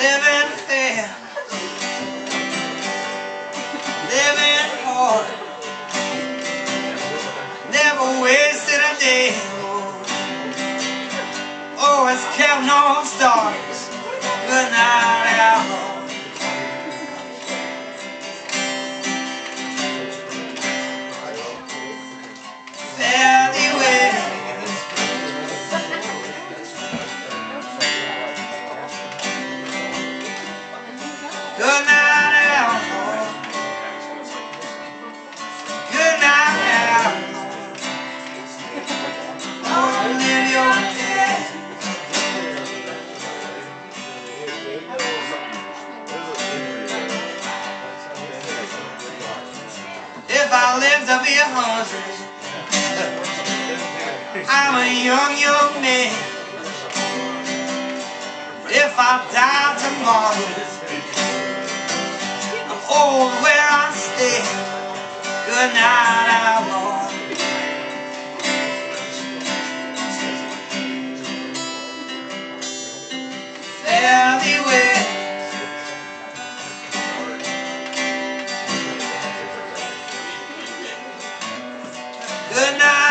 living fair, living hard, never wasted a day. Always counting on stars. Good night, outlaw. Fairly well. Good night, outlaw. Good night, outlaw. Don't live your day. If I live to be 100, I'm a young man. If I die tomorrow, I'm old where I stay. Good night, outlaw. Fairly well. Good night.